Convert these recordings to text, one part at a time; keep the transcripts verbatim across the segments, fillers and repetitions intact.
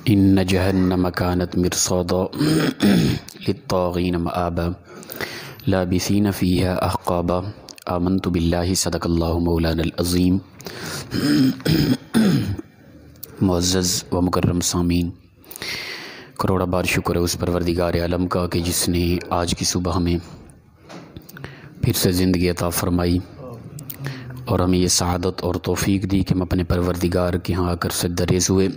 इन्न जहन्नम कानत मिरसादा लित्तागीन मआबा लाबिसीन फ़ीहा अहक़ाबा आमनतु बिल्लाहि सदक़ल्लाहु मौलानल अज़ीम। मुअज़्ज़ज़ व मुकर्रम सामीन, करोड़ा बार शुक्र है उस परवरदिगार आलम का कि जिसने आज की सुबह में फिर से ज़िंदगी अता फ़रमाई और हमें ये सआदत और तौफ़ीक दी कि हम अपने परवरदिगार के यहाँ आकर सजदरेज़ हुए।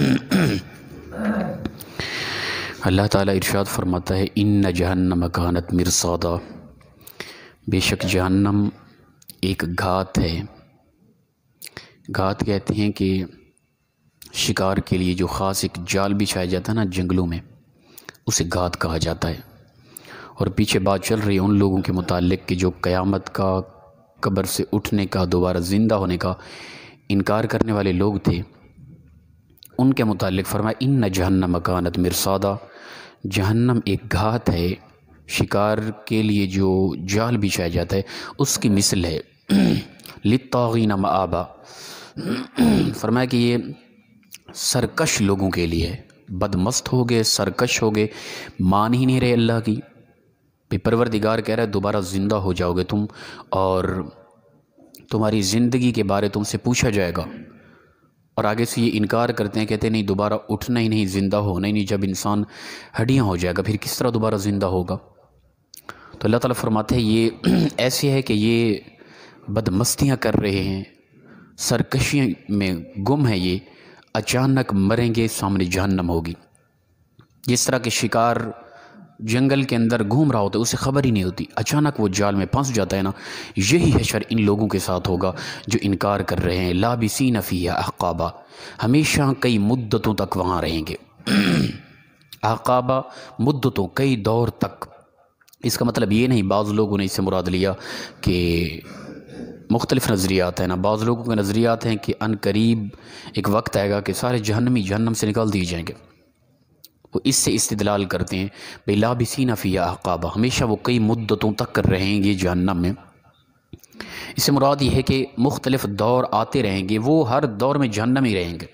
अल्लाह ताला इरशाद फरमाता है, इन्न जहन्नम कानत मिरसादा, बेशक जहन्नम एक घात है। घात कहते हैं कि शिकार के लिए जो ख़ास एक जाल बिछाया जाता है ना जंगलों में, उसे घात कहा जाता है। और पीछे बात चल रही है उन लोगों के मुतालिक कि जो क़यामत का, कब्र से उठने का, दोबारा ज़िंदा होने का इनकार करने वाले लोग थे। उनके मुतालिक फरमाया, इन्न जहन्नम कानत मिरसादा, जहन्नम एक घात है। शिकार के लिए जो जाल बिछाया जाता है उसकी मिसल है। लित्तागीन मआबा, फरमाया कि ये सरकश लोगों के लिए है। बदमस्त हो गए, सरकश हो गए, मान ही नहीं रहे अल्लाह की। परवरदिगार कह रहा है दोबारा ज़िंदा हो जाओगे तुम और तुम्हारी ज़िंदगी के बारे तुमसे पूछा जाएगा। और आगे से ये इनकार करते हैं, कहते हैं नहीं दोबारा उठना ही नहीं, ज़िंदा होना ही नहीं। जब इंसान हड्डियाँ हो जाएगा फिर किस तरह दोबारा ज़िंदा होगा। तो अल्लाह ताला फरमाते हैं ये ऐसे है कि ये बदमस्तियाँ कर रहे हैं, सरकशी में गुम है, ये अचानक मरेंगे, सामने जहन्नम होगी। जिस तरह के शिकार जंगल के अंदर घूम रहा होता है, उसे ख़बर ही नहीं होती, अचानक वो जाल में फंस जाता है ना, यही हशर इन लोगों के साथ होगा जो इनकार कर रहे हैं। लाबिसीन फ़ीहा अहक़ाबा, हमेशा कई मुद्दतों तक वहाँ रहेंगे। अहक़ाबा, मुद्दतों, कई दौर तक। इसका मतलब ये नहीं, बाज़ लोगों ने इससे मुराद लिया कि मुख्तलिफ़ नज़रियात हैं ना। बाज़ लोगों के नज़रियात हैं कि अनकरीब एक वक्त आएगा कि सारे जहन्नमी जहन्नम से निकाल दिए जाएंगे। वो इससे इस्तिदलाल करते हैं भाई लाबिसीन फ़ीहा अहक़ाबा, हमेशा वो कई मुद्दतों तक रहेंगे जहन्नम में। इससे मुराद ये है कि मुख्तलिफ़ दौर आते रहेंगे, वो हर दौर में जहन्नम ही रहेंगे।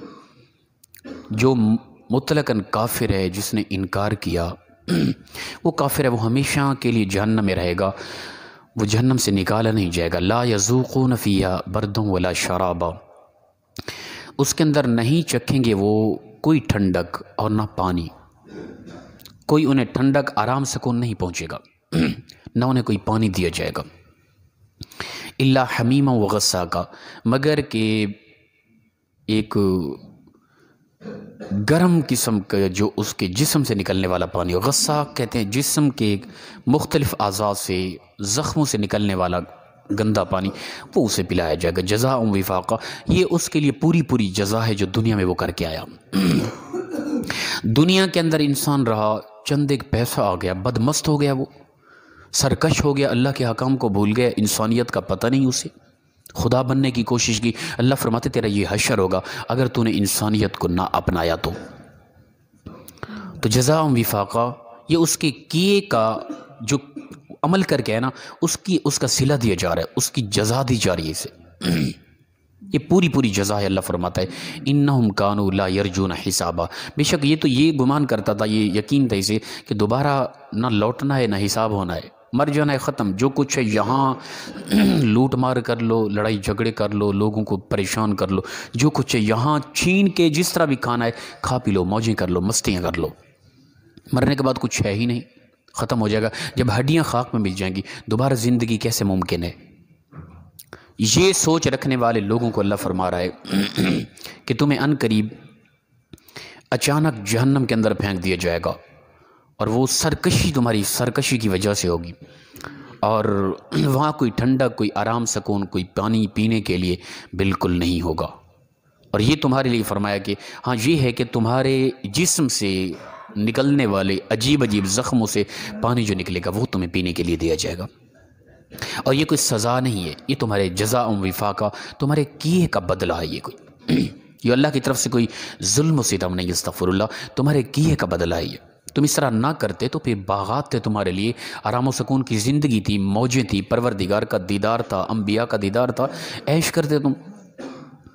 जो मुतलकन काफिर है, जिसने इनकार किया वो काफिर है, वो हमेशा के लिए जहन्नम में रहेगा, वो जहन्नम से निकाला नहीं जाएगा। ला यज़ूक़ून फ़ीहा बरदन वला शराबा, उसके अंदर नहीं चखेंगे वो कोई ठंडक और ना पानी। कोई उन्हें ठंडक, आराम, सुकून नहीं पहुँचेगा, ना उन्हें कोई पानी दिया जाएगा। इल्ला हमीमा व गस्साका, मगर कि एक गर्म किस्म का जो उसके जिस्म से निकलने वाला पानी। गस्सा कहते हैं जिस्म के मुख्तलिफ़ आज़ा से, ज़ख्मों से निकलने वाला गंदा पानी, वो उसे पिलाया जाएगा। जज़ा व विफ़ाक़ा, ये उसके लिए पूरी पूरी जज़ा है जो दुनिया में वो करके आया। दुनिया के अंदर इंसान रहा, चंद एक पैसा आ गया, बदमस्त हो गया, वो सरकश हो गया, अल्लाह के हकाम को भूल गया, इंसानियत का पता नहीं उसे, खुदा बनने की कोशिश की। अल्लाह फरमाते तेरा ये हशर होगा अगर तूने इंसानियत को ना अपनाया तो। तो जज़ा व विफ़ाक़ा, ये उसके किए का जो अमल करके है ना, उसकी उसका सिला दिया जा रहा है, उसकी जज़ा दी जा रही है इसे। ये पूरी पूरी जज़ा है। अल्लाह फरमाता है इन्नहुम कानू ला यरजूना हिसाबा, बेशक ये तो ये गुमान करता था, ये यकीन था इसे कि दोबारा ना लौटना है ना हिसाब होना है, मर जाना है, ख़त्म। जो कुछ है यहाँ लूट मार कर लो, लड़ाई झगड़े कर लो, लोगों को परेशान कर लो, जो कुछ है यहाँ छीन के जिस तरह भी खाना है खा पी लो, मौजें कर लो, मस्तियाँ कर लो। मरने के बाद कुछ है ही नहीं, ख़त्म हो जाएगा। जब हड्डियाँ खाक में मिल जाएंगी, दोबारा ज़िंदगी कैसे मुमकिन है। ये सोच रखने वाले लोगों को अल्लाह फरमा रहा है कि तुम्हें अनकरीब अचानक जहन्नम के अंदर फेंक दिया जाएगा और वो सरकशी तुम्हारी सरकशी की वजह से होगी। और वहाँ कोई ठंडक, कोई आराम, सुकून, कोई पानी पीने के लिए बिल्कुल नहीं होगा। और ये तुम्हारे लिए फरमाया कि हाँ ये है कि तुम्हारे जिस्म से निकलने वाले अजीब अजीब ज़ख्मों से पानी जो निकलेगा वो तुम्हें पीने के लिए दिया जाएगा। और ये कोई सज़ा नहीं है, ये तुम्हारे जज़ा व विफ़ाक़ा, तुम्हारे किए का बदला है। ये कोई ये अल्लाह की तरफ से कोई जुल्म सितम नहीं, अस्तग़फ़िरुल्लाह, तुम्हारे किए का बदला है ये। तुम इस तरह ना करते तो फिर बाग़ात थे तुम्हारे लिए, आराम व सुकून की ज़िंदगी थी, मौजें थी, परवरदिगार का दीदार था, अम्बिया का दीदार था, ऐश करते तुम।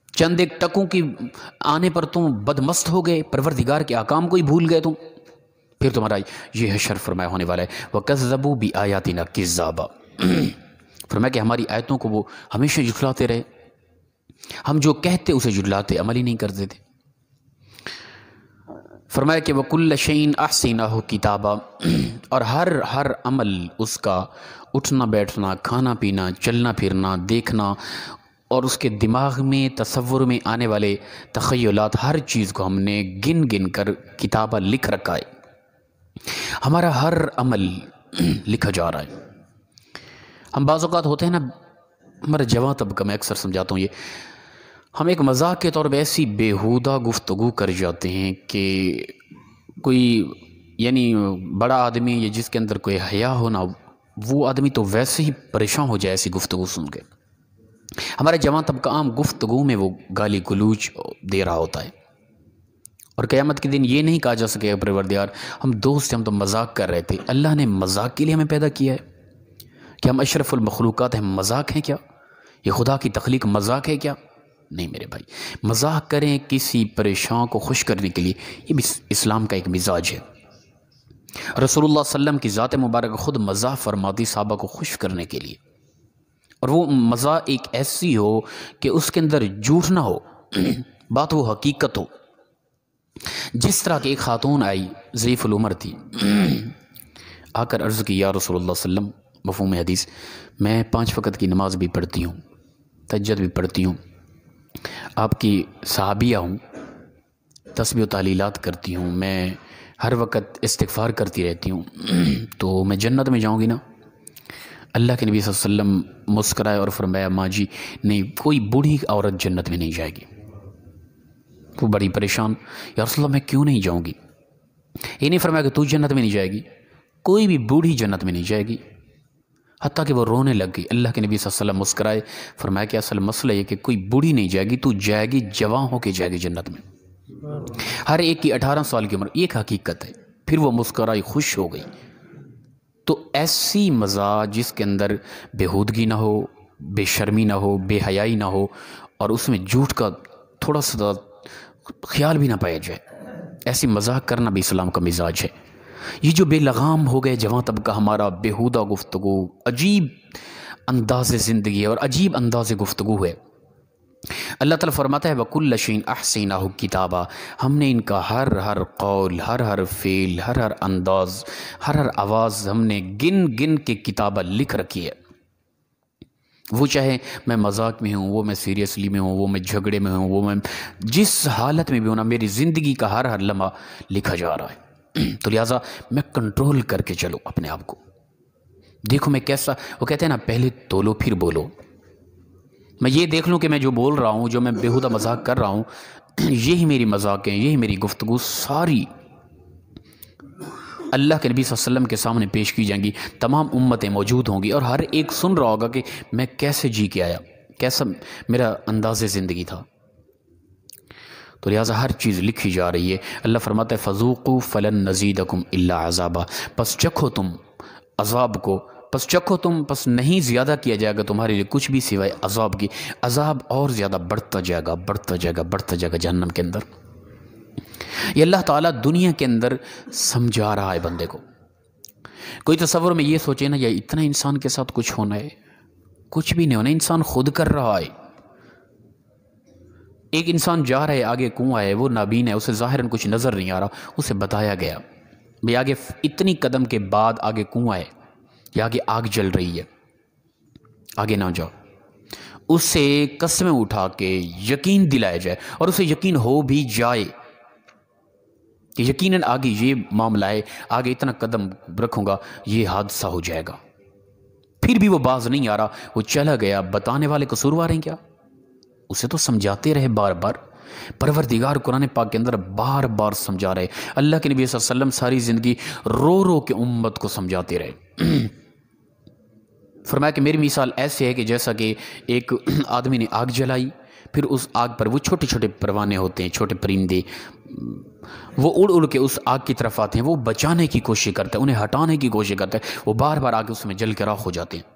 چند ایک ٹکوں کی آنے پر تم بدمست ہو گئے، پروردگار کے احکام کو ہی بھول گئے تم، پھر تمہارا یہ حشر فرمایا ہونے والا ہے وَكَذَّبُوا بِآيَاتِنَا كِذَّابًا، فرمایا کہ ہماری آیتوں کو وہ ہمیشہ جھٹلاتے رہے، ہم جو کہتے اسے جھٹلاتے، عمل ہی نہیں کرتے تھے۔ فرمایا کہ وَكُلَّ شَيْءٍ أَحْصَيْنَاهُ كِتَابًا، اور ہر ہر عمل اس کا، اٹھنا بیٹھنا، کھانا پینا، چلنا پھرنا، دیکھنا اور اس کے دماغ میں تصور میں آنے والے تخیلات، ہر چیز کو ہم نے گن گن کر کتابہ لکھ رکھا ہے، ہمارا ہر عمل لکھا جا رہا ہے۔ ہم بعض اوقات ہوتے ہیں نا، ہمارا جوان طبقہ، میں اکثر سمجھاتا ہوں یہ، ہم ایک مذاق کے طور پہ ایسی بیہودہ گفتگو کر جاتے ہیں کہ کوئی یعنی بڑا آدمی یا جس کے اندر کوئی حیا ہونا، وہ آدمی تو ویسے ہی پریشان ہو جائے ایسی گفتگو سن کے۔ ہمارا جوان طبقہ عام گفتگو میں وہ گالی گلوچ دے رہا ہوتا ہے، اور قیامت کے دن یہ نہیں کہا جا سکے پروردگار ہم دوست ہم تو مذاق کر رہے تھے۔ اللہ نے مذاق کے لیے ہمیں پیدا کیا ہے کہ ہم اشرف المخلوقات ہیں، مذاق ہیں کیا؟ یہ خدا کی تخلیق مذاق ہے کیا؟ نہیں میرے بھائی، مذاق کریں کسی پریشان کو خوش کرنے کے لیے، یہ بھی اسلام کا ایک مزاج ہے۔ رسول اللہ صلی اللہ علیہ وسلم کی ذات مبارک خود مزاح فرماتی صحابہ کو خوش کرنے کے لیے، اور وہ مزاح ایک ایسی ہو کہ اس کے اندر جھوٹ نہ ہو، بات وہ حقیقت ہو۔ جس طرح کہ ایک خاتون آئی، ضعیف العمر تھی، آ کر عرض کی یا رسول اللہ صلی اللہ علیہ وسلم، مفہوم حدیث، میں پانچ وقت کی نماز بھی پڑھتی ہوں، تہجد بھی پڑھتی ہوں، آپ کی صحابیہ ہوں، تسبیح و تحلیلات کرتی ہوں، میں ہر وقت استغفار کرتی رہتی ہوں، تو میں جنت میں جاؤں گی نا؟ اللہ کے نبی صلی اللہ علیہ وسلم مسکرائے اور فرمایا ماں جی نہیں، کوئی بوڑھی عورت جنت میں نہیں جائے گی۔ وہ بڑی پریشان، یا رسول اللہ میں کیوں نہیں جاؤں گی؟ یہ نہیں فرمایا کہ تو جنت میں نہیں جائے گی، کوئی بھی بوڑھی جنت میں نہیں جائے گی، حتیٰ کہ وہ رونے لگ گئی۔ اللہ کے نبی صلی اللہ علیہ وسلم مسکرائے، فرمایا کہ اصل مسئلہ یہ کہ کوئی بوڑھی نہیں جائے گی، تو جائے گی جوان ہو کے جائے گی جنت میں، ہر ایک کی اٹھارہ سال کی عمر، یہ ایک حقیقت ہے۔ پھر وہ مسکرائی، خوش ہو گئی۔ تو ایسی مزاح جس کے اندر بےہودگی نہ ہو، بے شرمی نہ ہو، بے حیائی نہ ہو، اور اس میں جھوٹ کا تھوڑا سا خیال بھی نہ پایا جائے، ایسی مزاح کرنا بھی اسلام کا مزاج ہے۔ یہ جو بے لغام ہو گئے جوان طبقہ ہمارا، بیہودہ گفتگو، عجیب انداز زندگی ہے اور عجیب انداز گفتگو ہے۔ اللہ تعالیٰ فرماتا ہے وَكُلَّ شَيْءٍ أَحْصَيْنَاهُ كِتَابًا، ہم نے ان کا ہر ہر قول، ہر ہر فعل، ہر ہر انداز، ہر ہر آواز ہم نے گن گن کے کتابہ لکھ رکھی ہے۔ وہ چاہے میں مذاق میں ہوں، وہ میں سیریسلی میں ہوں، وہ میں جھگڑے میں ہوں، وہ میں جس حالت میں بھی ہونا، میری زندگی کا ہر ہر لمحہ لکھا جا رہا ہے۔ تو لہٰذا میں کنٹرول کر کے چلو اپنے آپ کو، دیکھو میں کیسا، وہ کہتے ہیں نا پہلے تولو پھر بولو، میں یہ دیکھ لوں کہ میں جو بول رہا ہوں، جو میں بیہودہ مذاق کر رہا ہوں، یہی میری مذاقیں، یہی میری گفتگو ساری اللہ کے نبی صلی اللہ علیہ وسلم کے سامنے پیش کی جائیں گی، تمام امتیں موجود ہوں گی، اور ہر ایک سن رہا ہوگا کہ میں کیسے جی کے آیا، کیسا میرا انداز زندگی تھا۔ تو لہٰذا ہر چیز لکھی جا رہی ہے۔ اللہ فرماتا ہے فَذُوقُوا فَلَن نَزِيدَكُمْ إِلَّا عَذَابًا، پس چکھو تم عذاب کو، پس چکھو تم، پس نہیں زیادہ کیا جائے گا تمہارے لیے کچھ بھی سوائے عذاب کی، عذاب اور زیادہ بڑھتا جائے گا، بڑھتا جائے گا، بڑھتا جائے گا جہنم کے اندر۔ یہ اللہ تعالیٰ دنیا کے اندر سمجھا رہا ہے بندے کو۔ کوئی تصور میں یہ سوچے نا یا اتنا انسان کے ساتھ کچھ ہونا ہے، کچھ بھی نہیں ہونا، انسان خود کر رہا ہے۔ ایک انسان جا رہا ہے، آگے کنواں ہے، وہ نابین ہے، اسے ظاہراً کچھ نظر نہیں آ رہا، اسے بتایا گیا بھئی آگے اتنی قدم کے بعد آگے کنواں ہے یا آگے آگ جل رہی ہے، آگے نہ جاؤ۔ اسے قسمیں اٹھا کے یقین دلایا جائے، اور اسے یقین ہو بھی جائے کہ یقیناً آگے یہ معاملہ ہے، آگے اتنا قدم رکھوں گا یہ حادثہ ہو جائے گا، پھر بھی وہ باز نہیں آ رہا، وہ چلا گیا، بتانے والے قصوروار ہیں کیا؟ اسے تو سمجھاتے رہے بار بار، پروردگار قرآن پاک کے اندر بار بار سمجھا رہے، اللہ کے نبی صلی اللہ علیہ وسلم ساری زندگی رو رو کے امت کو سمجھاتے رہے۔ فرمایا کہ میری مثال ایسے ہے کہ جیسا کہ ایک آدمی نے آگ جلائی، پھر اس آگ پر وہ چھوٹے چھوٹے پروانے ہوتے ہیں، چھوٹے پرندے، وہ اڑ اڑ کے اس آگ کی طرف آتے ہیں، وہ بچانے کی کوشش کرتے ہیں، انہیں ہٹانے کی کوشش کرتے ہیں، وہ بار بار آگے اس میں جل کے راکھ ہو جاتے ہیں۔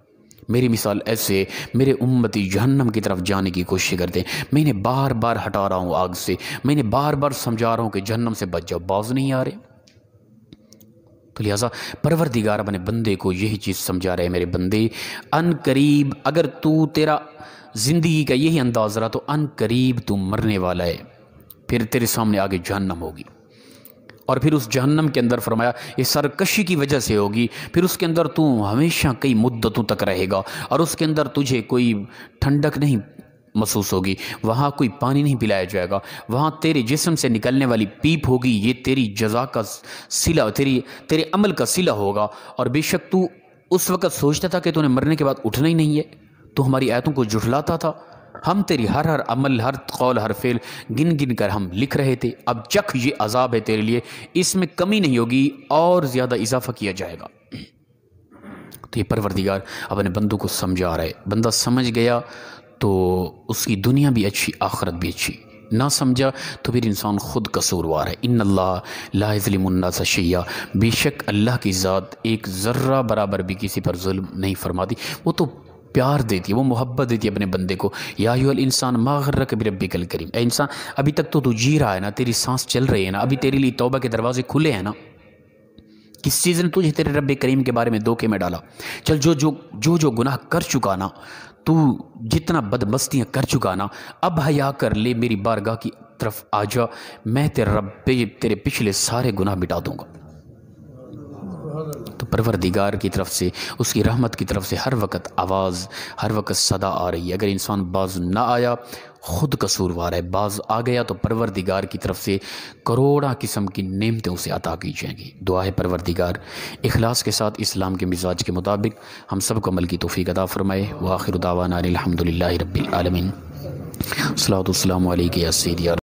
میری مثال ایسے میرے امتی جہنم کی طرف جانے کی کوشش کرتے ہیں، میں انہیں بار بار ہٹا رہا ہوں آگ سے، میں انہیں بار بار سمجھا رہا ہوں کہ جہنم سے بچ جاؤ، باز نہیں آ رہے۔ تو لہٰذا پروردگار اپنے بندے کو یہی چیز سمجھا رہے ہیں، میرے بندے ان قریب اگر تو تیرا زندگی کا یہی انداز رہا تو ان قریب تو مرنے والا ہے، پھر تیرے سامنے آگے جہنم ہوگی، اور پھر اس جہنم کے اندر فرمایا یہ سرکشی کی وجہ سے ہوگی، پھر اس کے اندر تو ہمیشہ کئی مدتوں تک رہے گا، اور اس کے اندر تجھے کوئی ٹھنڈک نہیں محسوس ہوگی، وہاں کوئی پانی نہیں پلایا جائے گا، وہاں تیرے جسم سے نکلنے والی پیپ ہوگی، یہ تیری جزا کا صلہ، تیری تیرے عمل کا صلہ ہوگا، اور بے شک تو اس وقت سوچتا تھا کہ تو نے مرنے کے بعد اٹھنا ہی نہیں ہے، تو ہماری آیتوں کو جھٹلاتا تھا، ہم تیری ہر ہر عمل، ہر قول، ہر فعل گن گن کر ہم لکھ رہے تھے، اب چکھ یہ عذاب ہے تیرے لیے، اس میں کمی نہیں ہوگی اور زیادہ اضافہ کیا جائے گا۔ تو یہ پروردگار اپنے بندوں کو سمجھا رہا ہے، بندہ سمجھ گیا تو اس کی دنیا بھی اچھی، آخرت بھی اچھی، نہ سمجھا تو پھر انسان خود قصوروار ہے۔ ان اللہ لا یظلم الناس شیئا، بے شک اللہ کی ذات ایک ذرہ برابر بھی کسی پر ظلم نہیں فرماتی، وہ تو پیار دیتی ہے، وہ محبت دیتی ہے اپنے بندے کو۔ یا ایھا الانسان ما غرک بربک الکریم، اے انسان ابھی تک تو تو جی رہا ہے نا، تیری سانس چل رہی ہے نا، ابھی تیرے لیے توبہ کے دروازے کھلے ہیں نا، کس چیز نے تجھے تیرے رب کریم کے بارے میں دھوکے میں ڈالا؟ چل جو جو جو جو گناہ کر چکا نا، تو جتنا بدمستیاں کر چکا نا، اب حیا کر لے، میری بارگاہ کی طرف آ جا، میں تیرے رب پہ تیرے پچھلے سارے گناہ مٹا دوں گا۔ تو پروردگار کی طرف سے، اس کی رحمت کی طرف سے ہر وقت آواز، ہر وقت صدا آ رہی ہے۔ اگر انسان باز نہ آیا خود قصوروار ہے، باز آ گیا تو پروردگار کی طرف سے کروڑا قسم کی نعمتیں اسے عطا کی جائیں گی۔ دعا ہے پروردگار اخلاص کے ساتھ اسلام کے مزاج کے مطابق ہم سب کو عمل کی توفیق عطا فرمائے۔ وآخر دعوانا الحمدللہ رب العالمین۔ الصلاۃ والسلام علیک یا سیدی۔